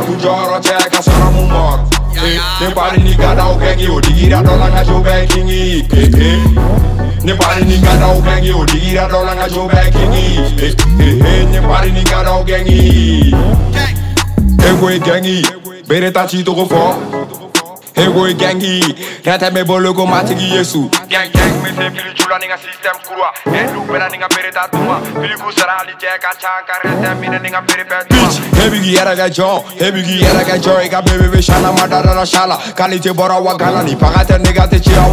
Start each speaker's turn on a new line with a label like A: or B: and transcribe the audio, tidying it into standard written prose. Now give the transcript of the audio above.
A: bujoro ceka sora mumor. Ne pari ni gada o gengi o digira dola nga jo bankingi. Ne pari ni gada o gengi o digira dola nga jo bankingi. Ne pari ni gada o gengi. Ego e gengi, bere tachi to go for. Ego e gengi, nata me bolo go matigi yesu. Gang me se fili chula ninga system kurwa. Elu bera ninga bere tatuma. Fili kusara li jeka chanka rete mine ninga bere petuma. Bitch, heavy gi era ga jo, ega bebe be shana madara la shala. Kalite bora wa gala ni pagate nigate chia.